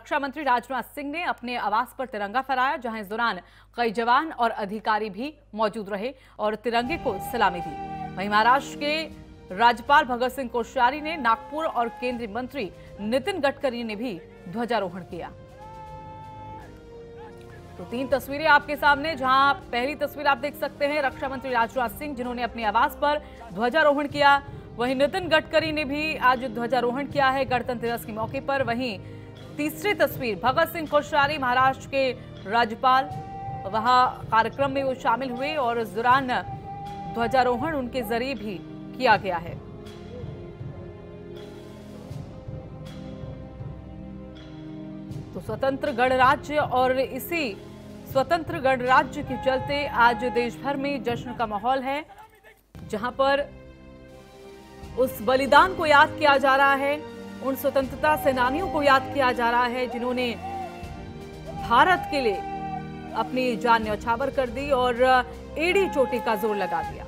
रक्षा मंत्री राजनाथ सिंह ने अपने आवास पर तिरंगा फहराया, जहां इस दौरान कई जवान और अधिकारी भी मौजूद रहे और तिरंगे को सलामी दी। वहीं महाराष्ट्र के राज्यपाल भगत सिंह कोश्यारी ने नागपुर और केंद्रीय मंत्री नितिन गडकरी ने भी ध्वजारोहण किया। तो 3 तस्वीरें आपके सामने, जहां पहली तस्वीर आप देख सकते हैं रक्षा मंत्री राजनाथ सिंह जिन्होंने अपने आवास पर ध्वजारोहण किया। वहीं नितिन गडकरी ने भी आज ध्वजारोहण किया है गणतंत्र दिवस के मौके पर। वहीं तीसरी तस्वीर भगत सिंह कोश्यारी महाराष्ट्र के राज्यपाल, वहां कार्यक्रम में वो शामिल हुए और इस दौरान ध्वजारोहण उनके जरिए भी किया गया है। तो स्वतंत्र गणराज्य और इसी स्वतंत्र गणराज्य के चलते आज देश भर में जश्न का माहौल है, जहां पर उस बलिदान को याद किया जा रहा है, उन स्वतंत्रता सेनानियों को याद किया जा रहा है जिन्होंने भारत के लिए अपनी जान न्यौछावर कर दी और एड़ी चोटी का जोर लगा दिया।